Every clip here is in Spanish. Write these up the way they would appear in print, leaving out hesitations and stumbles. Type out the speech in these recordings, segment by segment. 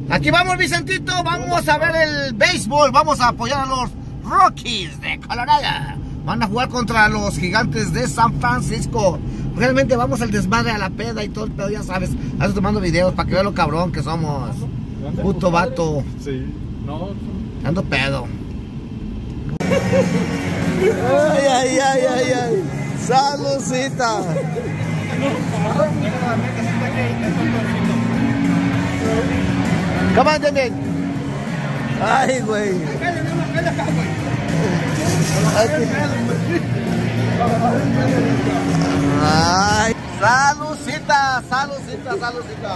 Aquí vamos, Vicentito, vamos a ver el béisbol, vamos a apoyar a los Rockies de Colorado. Van a jugar contra los Gigantes de San Francisco. Realmente vamos al desmadre, a la peda y todo el pedo, ya sabes. Ando tomando videos para que vean lo cabrón que somos. Puto vato. Sí. No. Ando pedo. Ay, ay, ay, ay, ay. Saludcita. Come on, también. Ay, güey. Ay, saludcita, saludcita, saludcita.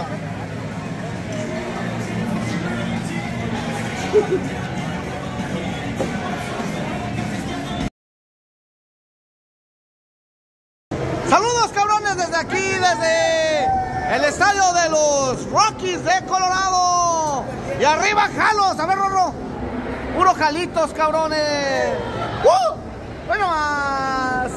Saludos, cabrones, desde aquí, desde el estadio de los Rockies de Colorado. Y arriba, Jalos. A ver, Rorro. Puros jalitos, cabrones. Bueno, más.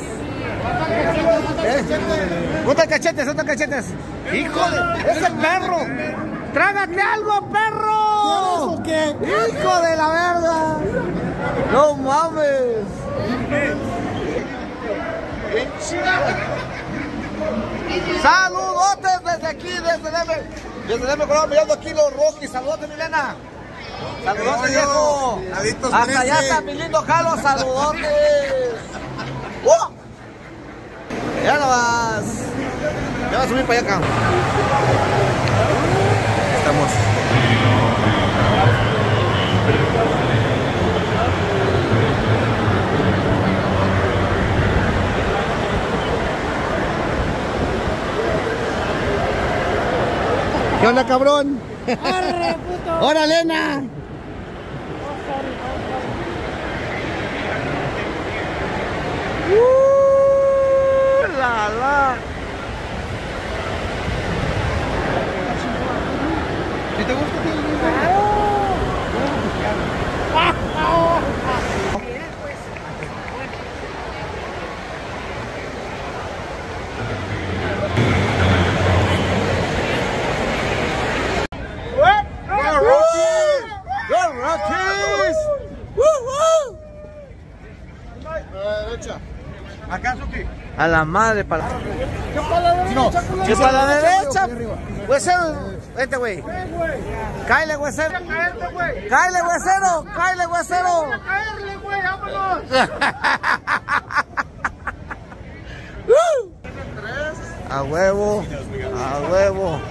Otros cachetes, otros cachetes. Hijo de ese perro. Trágate algo, perro. ¿Qué? Hijo de la verga. No mames. Saludotes desde aquí, desde Denver. Desde Denver, Colorado, mirando aquí los Rockies. Saludotes, Milena. Saludotes, viejo. Hasta allá está mi lindo Jalo. Saludotes. Ya no vas. Ya vas a subir para allá acá. Estamos. ¿Qué onda, cabrón? ¡Arre, puto! ¡Hora, Elena! La. ¿Sí te gusta? A la madre, para la... ¿Qué para la derecha? Huesero, vete, güey. Cáele, huesero. Cáele, huesero. Cáele, huesero. ¡Caerle, güey! ¡Vámonos! A huevo. A huevo.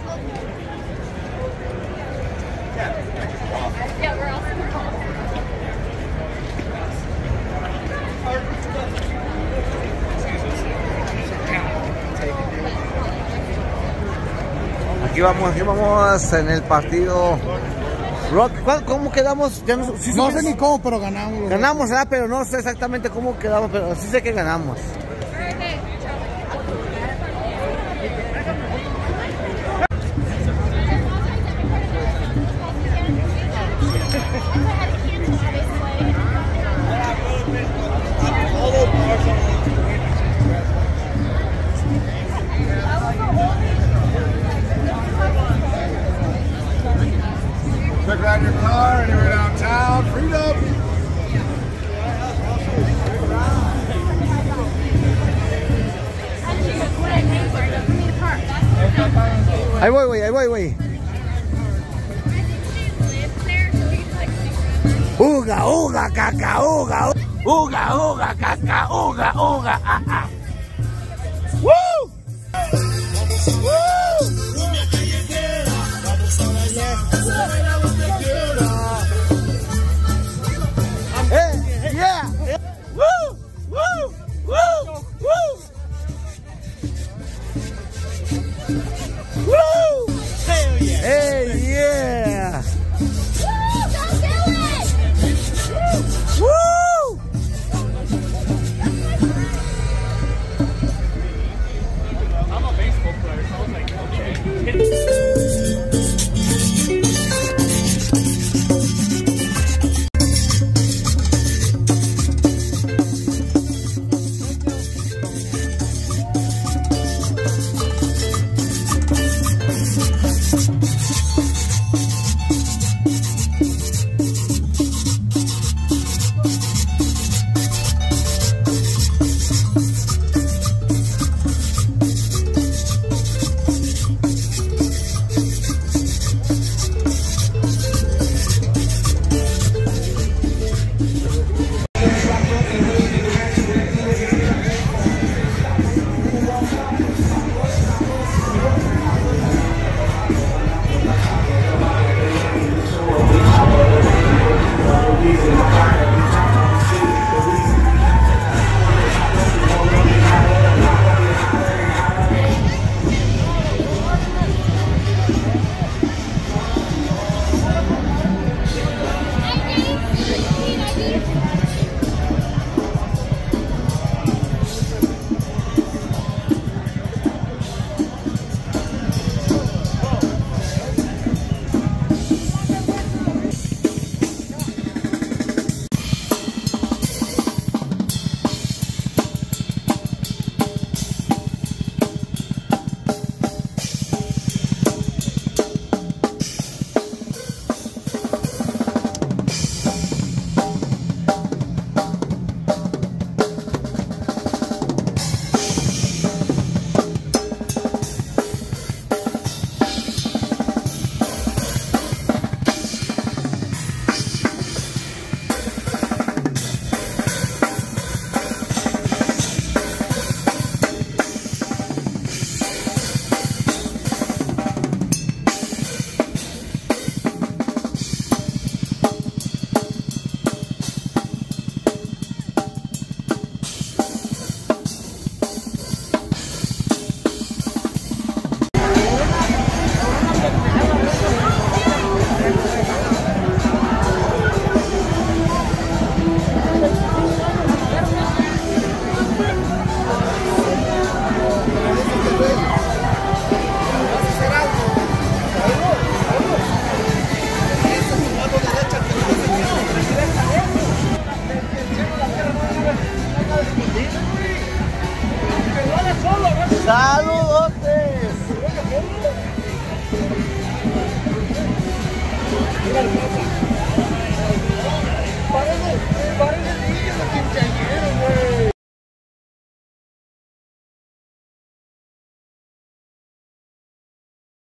Aquí vamos en el partido Rock. ¿Cómo quedamos? Ya no sé ni cómo, pero ganamos. Ganamos, ¿verdad? Pero no sé exactamente cómo quedamos, pero sí sé que ganamos. Check out your car anywhere downtown. Freedom. Ahí voy, güey, ahí voy, güey. Uga, uga, caca, uga, uga, uga, caca, uga, uga, ah, ah. ¡Woo! ¡Woo! Hey, yeah! ¡Woo! ¡Woo! ¡Woo! ¡Woo! ¡Woo! Hey, yeah! ¡Saludotes! Parece niño de 15 años.